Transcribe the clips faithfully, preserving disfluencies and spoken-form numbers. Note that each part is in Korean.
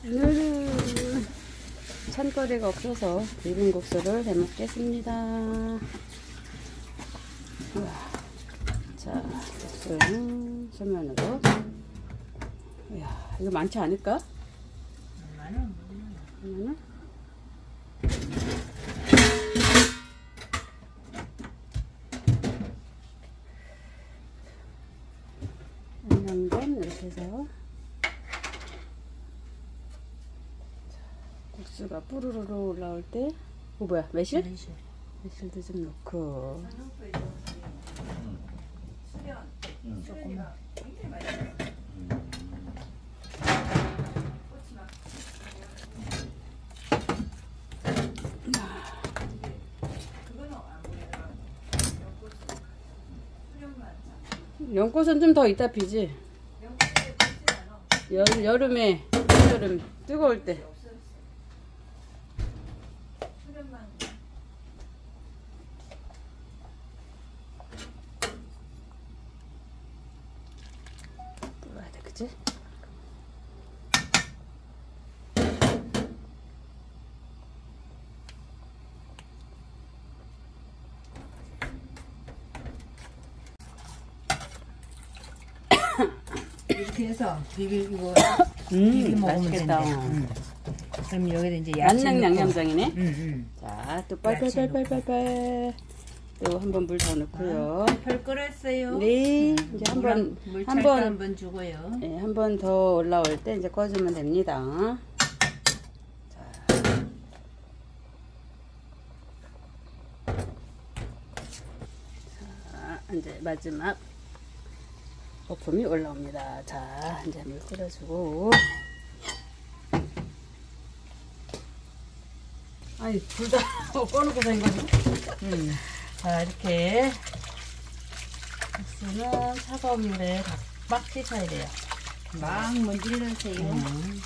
오늘은 찬거리가 없어서 비빔국수를 해먹겠습니다. 우와. 자, 국수는 소면으로. 이야, 이거 많지 않을까? 많아. 그러면은 양념 이렇게 해서 국수가 뿌르르르 올라올 때, 어 뭐야, 매실? 매실. 매실도 좀 넣고. 응. 조금만. 연꽃은 좀 더 이따 피지. 여, 여름에, 여름 뜨거울 때. 뿌려야 돼, 그치? 이렇게 해서 비비 이거 음, 비비 먹으면 맛있겠다. 된대. 응. 그럼 여기다 이제 야채 양념 넣고. 양념장이네. 응, 응. 자, 또 빨빨빨빨빨빨. 또 한 번 물 더 넣고요. 펄 끓었어요. 네, 이제 한번 물찰 한 번, 한번 주고요. 네, 한 번 더 올라올 때 이제 꺼주면 됩니다. 자. 자, 이제 마지막 거품이 올라옵니다. 자, 이제 물 끓여주고. 아니, 둘 다 꺼놓고서 한 거지? 응. 자, 이렇게 국수는 차가운 물에 막 씻어야 돼요. 막 문질러세요. 음.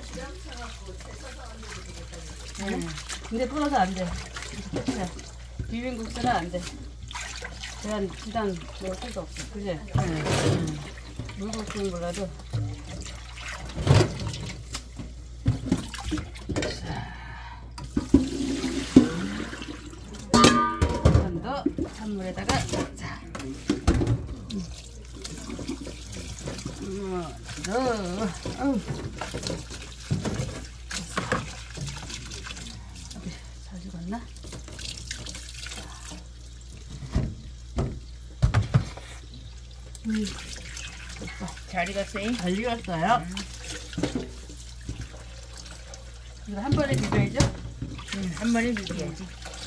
음. 근데 불어서 안 돼. 끝이야. 비빔국수는 안 돼. 계란, 지단 넣을 수도 없어. 그지? 응. 물국수는 몰라도. 한 번 더 찬물에다가 자. 음. 더. 어우. 잘 익었나? 음. 잘 익었어요? 잘 익었어요. 음. 이거 한 번에 비벼야죠? 응, 한 번에 비벼야지.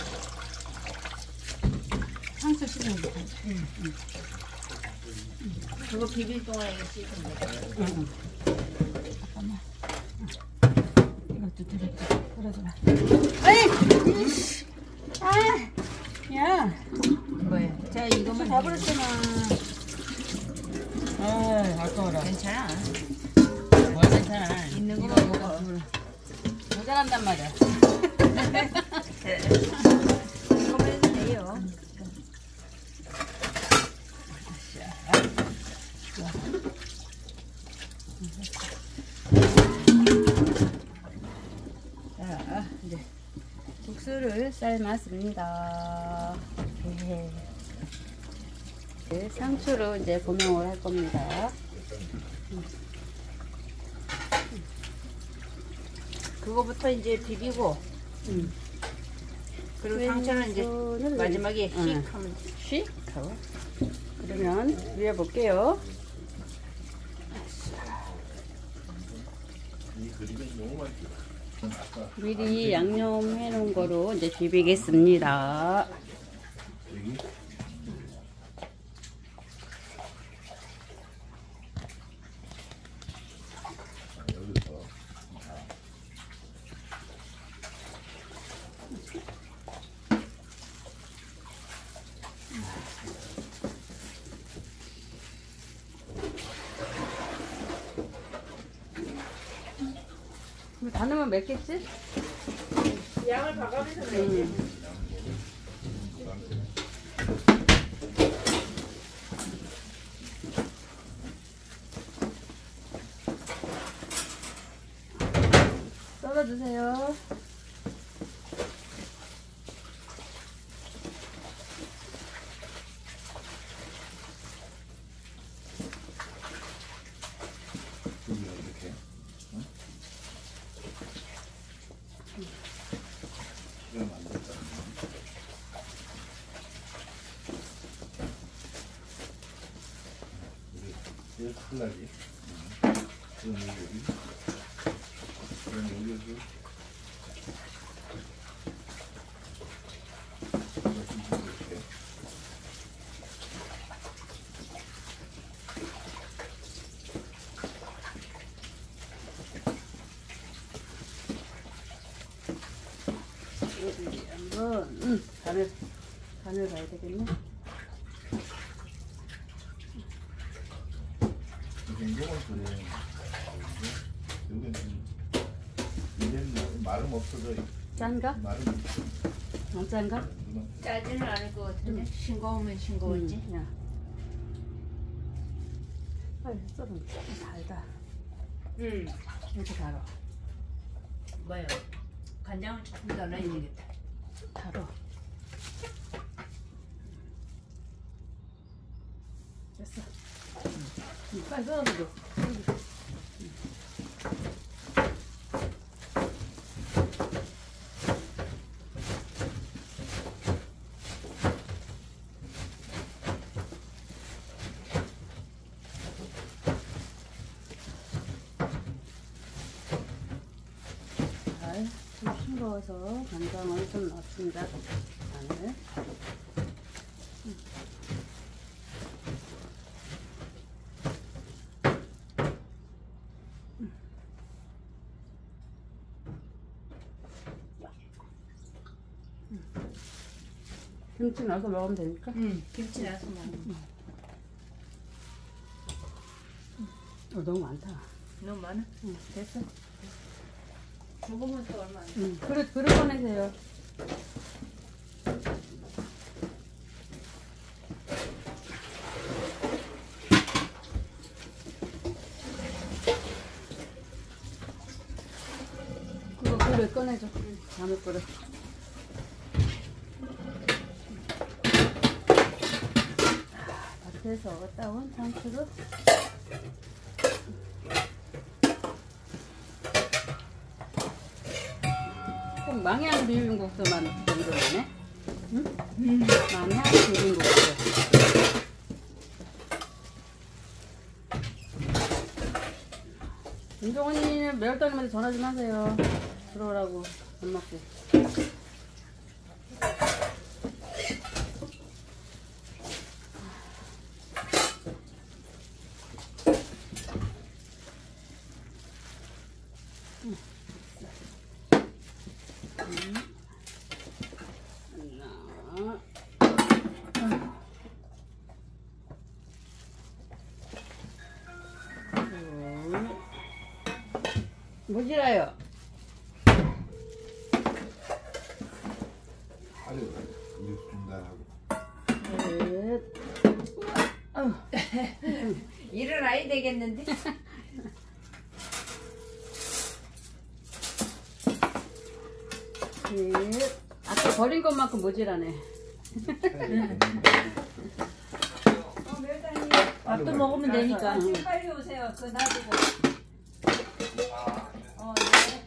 상추 씻는 거. 응, 응. 그거 비빌 동안에 이거 씻으면 돼. 응. 잠깐만. 이것도 들었지. 그러잖아. 에이! 이씨! 아! 야! 뭐야? 자, 이거만 다 버렸잖아. 아, 아까워라. 괜찮아. 뭘 괜찮아. 있는 이거 거만 먹어. 먹어. 모자란단 말이야. 이거만 해도 돼요. 자, 이제 국수를 삶았습니다. 네. 네, 상추로 이제 고명을 할 겁니다. 그거부터 이제 비비고, 음. 그리고 상처는 이제 왼손을 마지막에 휙 응. 하면 돼. 씩 하고. 그러면 위에 볼게요. 미리 양념해 놓은 거로 이제 비비겠습니다. 다 넣으면 맵겠지? 양을 봐가면서 넣어야지. 음. 썰어주세요. 여기가 이렇게. 응? 시간 안 됐다. 이게 칼날이. 그럼 여기. 그럼 여기서. 이렇게. 여기 한번 음, 간을 간을 봐야 되겠네. 이게 요건 그래. 여기는 이제는 말은 없어져. 짠가? 말은 없어. 안 짠가? 누나. 짜지는 않을 것 같은데 싱거우면 싱거웠지. 음, 야. 빨리 썰으면 달다. 응. 이렇게 달아. 뭐요? 간장을 조금 더 넣어야 되겠다. 달아. 됐어. 음, 빨리 썰어줘. 잘, 좀 싱거워서 간장을 좀 넣습니다. 간을. 음. 음. 음. 김치 넣어서 먹으면 되니까. 응. 김치 넣어서 먹으면. 어, 너무 많다. 너무 많아? 응, 됐어. 조금은 또 얼마 안 돼. 응, 그릇, 그릇 꺼내세요. 그거 그릇 꺼내줘. 나무 그릇. 아, 밭에서 따온 상추를 꼭 망향 비빔국수만 만들어내네. 응? 음. 망향 비빔국수. 윤종언니는 매월당님한테 전화 좀 하세요. 들어오라고 밥 먹고. 응. 음. 하나. 둘. 뭐지라요? 아유, 이거 중단하고. 넷. 아유. 일어나야 되겠는데? 넷. 아까 버린 것만큼 모질하네. 밥도 먹으면 되니까. 응. 빨리 오세요. 그거 놔두고. 어, 네.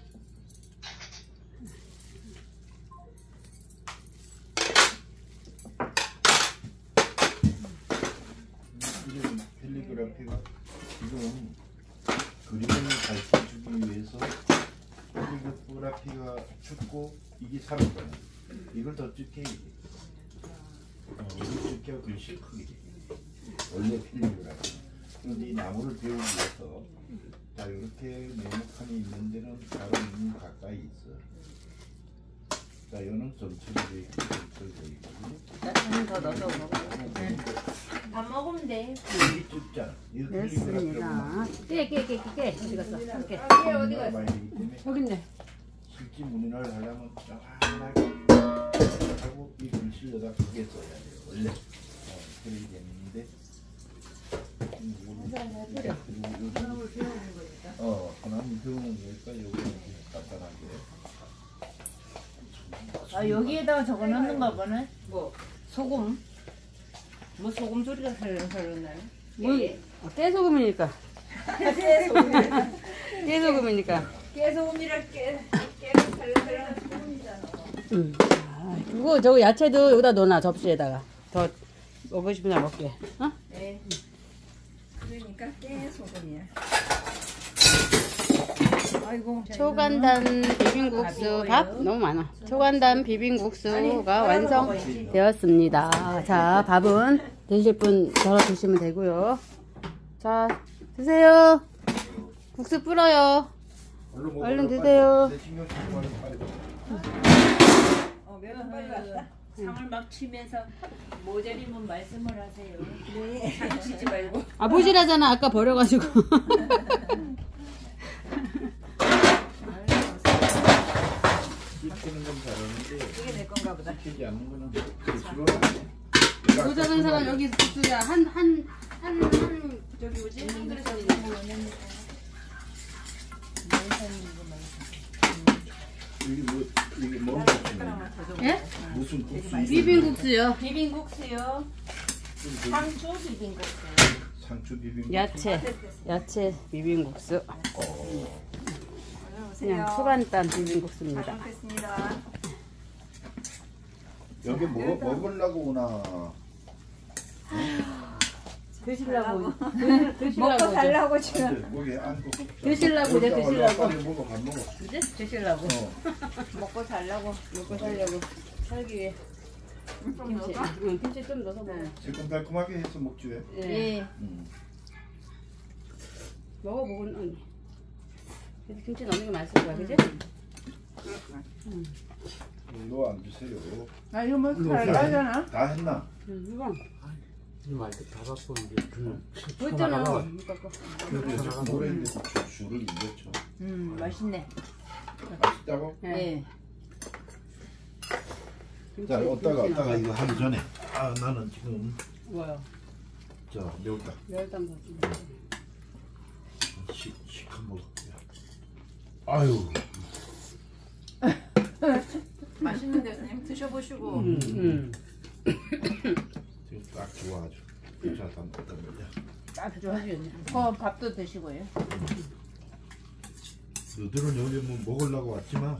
이런 캘리그라피가 지금 그림을 가르쳐주기 위해서 캘리그라피가 죽고 이게 살았잖아. 이걸 더 찍게 이게. 어, 이걸 찍게 글씨 크게. 원래 캘리그라피. 그런데 이 나무를 배우기 위해서 자 이렇게 네모칸이 있는 데는 바로 이미 가까이 있어. 자 이거는 점철이 돼 있고 점철이 돼 있고. 한 더 넣어서 먹어요. 밥 먹으면 돼. 이게 좁잖아. 이거 됐습니다. 깨, 깨, 깨, 깨, 깨. 어디 갔어? 깨. 깨 어디 갔어? 많이 되기 때문에 여기 있네. 실제 문인을 하려면 조그만하게 하고 이 글씨에다 크게 써야 돼요. 원래 어, 그래야 되는데 어, 그나마 배우는 거니까 여기는 간단하게 아 여기에다가 저거 넣는가 보네. 뭐? 소금. 뭐 소금 소리가 살살살 나요? 뭐? 어, 깨소금이니까. 깨소금이니까. 깨소금이라 깨 깨가 살살살 소금이잖아. 응. 아, 그거 저거 야채도 여기다 넣어놔 접시에다가. 더 먹고 싶으면 먹게. 어? 네. 그러니까 깨소금이야. 아이고. 초간단 비빔국수 밥 너무 많아. 초간단 비빔국수가 완성되었습니다. 자, 밥은 드실 분 덜어 드시면 되고요. 자, 드세요. 국수 불어요. 얼른 드세요. 어, 매운 빨리 왔다. 상을 막 치면서 모자리면 말씀을 하세요. 네. 상 치지 말고. 아, 보시라잖아. 아까 버려가지고. 시키는 건 잘하는데 이게 내 건가 보다. 시키지 않는 거는 싫어. 그 작은 사람 여기 국수야. 한, 한, 한, 한, 저기 뭐지? 한 그릇 이 이게 뭐 이게 뭐 예? 무슨 국수? 비빔국수요. 비빔국수요. 상추 비빔국수. 상추 비빔. 야채. 야채 비빔국수. 어. 그냥 초간단 비빔국수입니다. 먹겠습니다. 여기 뭐 먹으려고 오나? 드시려고. 드시려고. 먹고 살라고 지금. 근데 목에 안고. 드시려고, 이제 드시려고. 빨리 먹어, 밥 먹어. 이제 드시려고. 어. 먹고 살라고. 먹고 살려고. 살기 위해. 김치. 응, 김치 좀 넣어서 먹어. 새콤달콤하게 해서 먹지 왜? 예. 예. 음. 먹어보곤 언니. 그래도 김치 넣는 게 맛있을 거야, 그지? 응. 이거 안 주세요. 아 이거 뭐 달라잖아. 다 했나? 응, 이거. 이말 다 갖고 이제 그 보였잖아. 나가. 그래서 노래인데 줄을 인겼죠. 음 맛있네. 맛있다고? 예. 김치, 자, 어따가 김치 어따가 넣어. 이거 하기 전에 아 나는 지금 뭐요? 자 매울다. 멸당 버섯. 시 시큼 먹을게요. 아유. 맛있는데 선생님 드셔보시고. 응, 응. 지금 딱 좋아 아주. 자, 다음 어떤 거냐? 딱 좋아하겠네. 어 밥도 드시고요. 너들은 여기 뭐 먹으려고 왔지만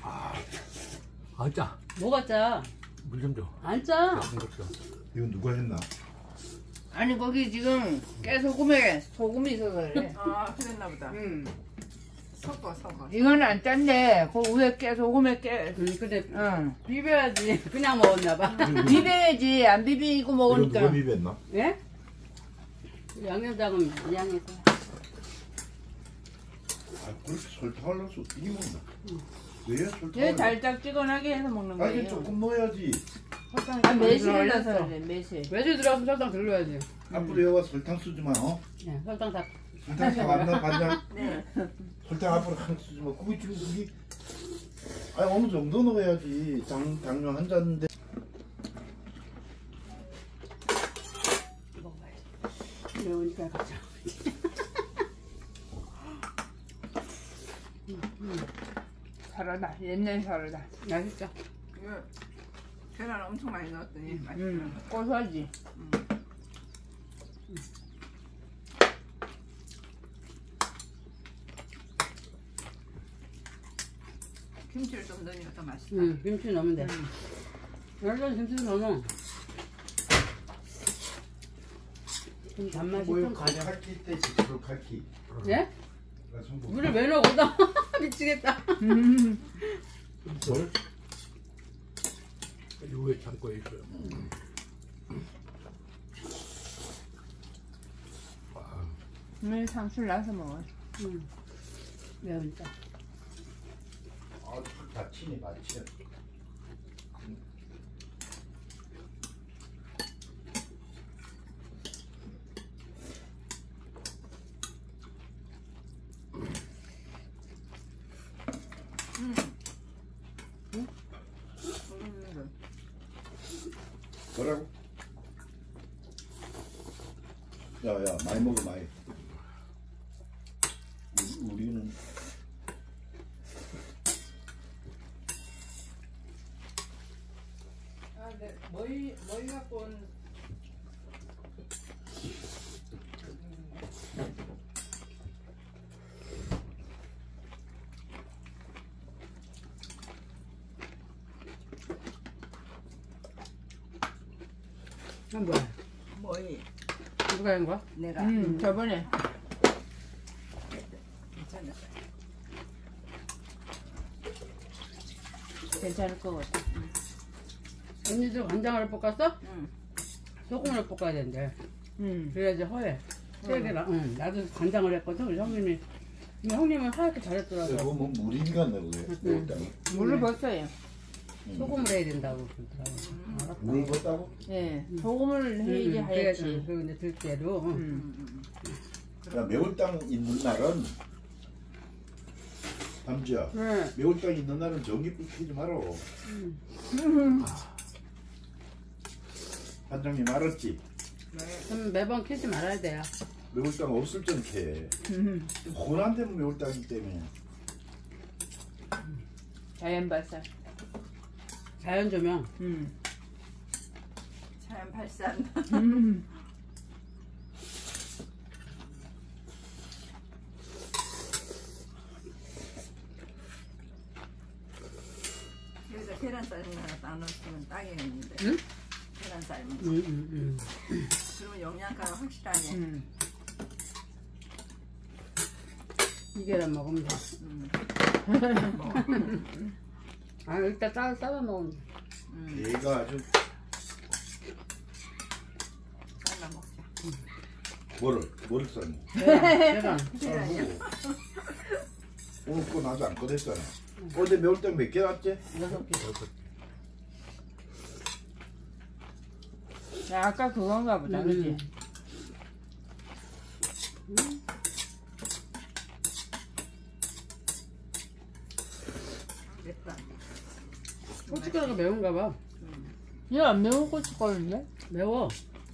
아짜 뭐가 짜? 물 좀 줘. 안 짜. 작은 것 줘. 이거 누가 했나? 아니 거기 지금 깨소금에 소금이 있어서 그래. 아 그랬나 보다. 응. 섞어 섞어. 이건 안 짠데 그 위에 깨소금에 깨. 응, 근데 응. 비벼야지. 그냥 먹었나 봐. 비벼야지 안 비비고 이거 먹으니까. 누가 비볐나? 예? 양념장은 양에서. 아 그렇게 설탕을 넣어서 어떻게 먹나? 왜 설탕을? 얘 달짝지근하게 해서 먹는 아니 거예요. 조금 넣어야지. 아 매실 넣어서 그래 매실. 매실 들어가서 설탕 덜 넣어야지. 앞으로 여가 설탕 쓰지 마. 어? 네, 설탕 다. 설탕 다 안 넣어 봤냐? 네. 설탕 앞으로 하나 쓰지 마. 그게 지금 그게 아니 어느 정도 넣어야지. 당 당뇨 환자인데. 먹어봐야지. 매우니까 가자. 사라다 옛날 사라다. 맛있죠? 이거 계란 엄청 많이 넣었더니 맛있어. 음 고소하지. 김치를 좀 넣으니까 더 맛있다. 응, 김치 넣으면 돼. 열전 김치 넣어. 좀 단맛이 뭐요? 좀 가져. 칼키 때 지금 칼키. 예? 나 손 물을 왜 넣어? 나 미치겠다. 뭘? 요에 창고에 있어요. 오늘 상술 나서 먹어. 응. 매우니까. 아, 다치네, 다치. 뭐라고? 야야 많이 먹어 많이. 우리, 우리는 사갖고 온 한 뭐야? 뭐이 누가 한 거야? 내가 음, 저번에 괜찮아. 괜찮을 것 같아. 언니도 간장을 볶았어? 응. 소금을 볶아야 된대. 음. 그래야지 허해. 세개랑 응. 나도 간장을 했거든. 우리 형님이. 근데 형님은 하얗게 잘했더라고. 그거 뭐 물인가 그래. 매울땅이. 물을 벗어요. 소금을 해야 된다고 그러더라고. 알았다. 물을 붓다고? 예. 소금을 해야지 응, 하얗지. 그래야지. 그리고 이제 들깨로. 응. 음. 야, 매울땅 있는 날은 담지야. 네. 매울땅 있는 날은 전기불 켜지 마라. 반장님 알았지? 그럼 매번 켜지 말아야 돼요. 매울땅 없을 땐 켜. 음. 혼안 되면 매울땅이기 때문에. 자연 발산. 자연 조명. 음. 자연 발산. 음. 여기다 계란 삶은 하나 딱 넣었으면 딱이겠는데. 응? 계란 삶은. 응, 응, 응. 그러면 영양가가 확실하네. 음. 이 계란 먹으면 돼. 음. 아, 일단 싸, 싸서 먹으면 돼. 음. 얘가 아주 삶아 먹자. 뭐를 뭐를 써니? 계란. 썰고 오늘 거 나도 안 꺼냈잖아. 어제 매울땅 몇 개 났지? 여섯 개. 야, 아까 그건가 보다. 음. 그치? 맵다. 고춧가루가 매운가 봐. 이거 안 매운 고춧가루인데? 매워.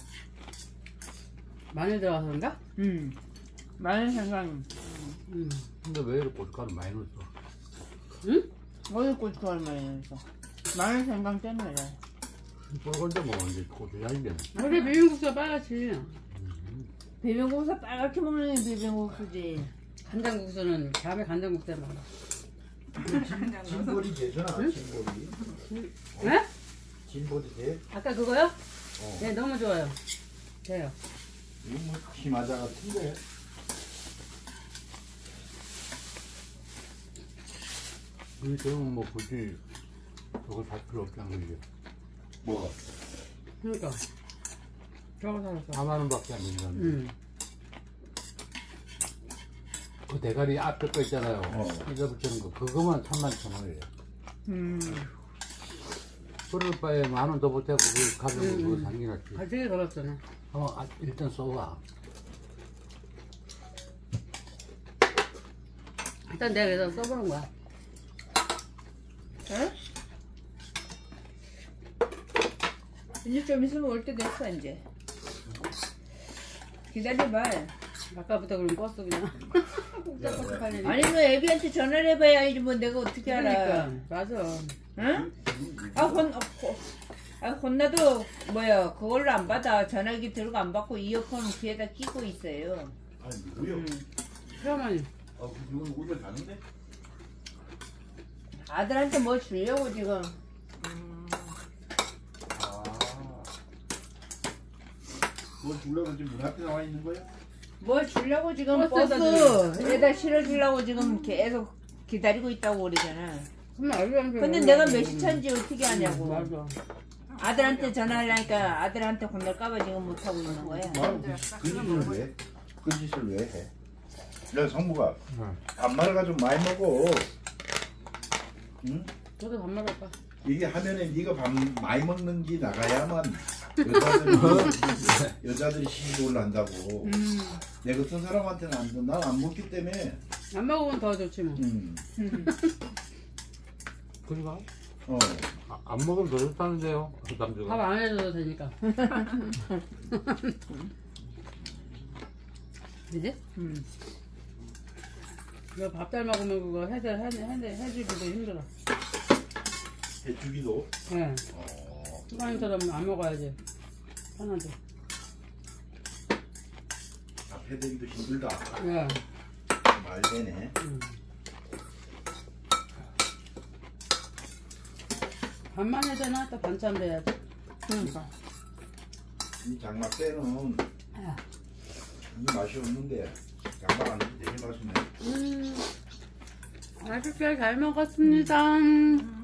마늘 들어가서 그런가? 음. 마늘 생강. 응. 근데 왜 이렇게 고춧가루 많이 넣었어? 응? 어디 고춧가루 많이 넣었어? 마늘 생강 때문에. 뻘건데 뭐 이제 고추장이네. 원래 비빔국수가 빨갛지. 비빔국수 빨갛게 먹는 게 비빔국수지. 간장국수는 다음에 간장국수에 먹어. 진볼이 되잖아. 진볼이. 네? 진볼이 돼? 아까 그거요? 어. 네, 너무 좋아요. 돼요. 이거 뭐 희마자 같은데. 우리 저는 뭐 굳이 저걸 살 필요 없잖아, 이게. 뭐가? 그러니까. 저거 사놨어. 사만 원밖에 안 된다는데. 응. 그 대가리 앞에 거 있잖아요. 어. 이거 붙이는 거. 그거만 삼만 천 원이에요. 음. 그럴 바에 만 원 더 보태고 그 가격을 음, 그거 음. 사는 게 낫지. 가격이 걸었잖아. 어, 아, 일단 써봐. 일단 내가 그래서 써보는 거야. 어? 이제 좀 있으면 올 때 됐어, 이제. 기다려봐. 아까부터 그럼 버스 그냥. 야, 빨리. 아니, 뭐 애비한테 전화를 해봐야지, 뭐 내가 어떻게 알아. 그러니까. 맞아. 응? 아, 혼, 어, 호, 아, 혼나도, 뭐야, 그걸로 안 받아. 전화기 들고 안 받고 이어폰 귀에다 끼고 있어요. 아니 누구요? 음. 시어머니. 아, 그 이건 오늘 가는데? 아들한테 뭐 주려고 지금. 아. 그걸 주려고 지금 문 앞에 나와 있는 거야? 뭐 주려고 지금 버스에다 버스에다 실어주려고 지금 계속 기다리고 있다고 그러잖아. 정말 알려면 근데 내가 몇 시 차인지 어떻게 아냐고. 맞아. 아들한테 전화하려니까 아들한테 혼날까봐 지금 못하고 있는 거야. 뭐, 그 짓을 왜? 그 짓을 왜 해? 야, 성부가 응. 밥 말아가지고 많이 먹어. 응? 저도 밥 먹을까? 이게 화면에 네가 밥 많이 먹는지 나가야만 여자들이 여자들이 시집을 한다고. 음. 내 같은 사람한테는 안 돼. 난 안 먹기 때문에. 안 먹으면 더 좋지 뭐. 음. 그니까 어. 아, 안 먹으면 더 좋다는데요. 그 밥 남자가. 안 해줘도 되니까. 그지? 음. 이거 밥 잘 먹으면 그거 해서 해, 해, 해주기도 힘들어. 해주기도. 예. 네. 어. 수강이처럼 안 먹어야지. 편하게. 앞에 대기도 힘들다. 예. 말 되네. 음. 반만 해야 되나? 또 반찬 돼야지. 그러니까. 이 장막 때는 아. 이 맛이 없는데 장막 안 되게 되게 맛있네. 음. 맛있게 잘 먹었습니다. 음.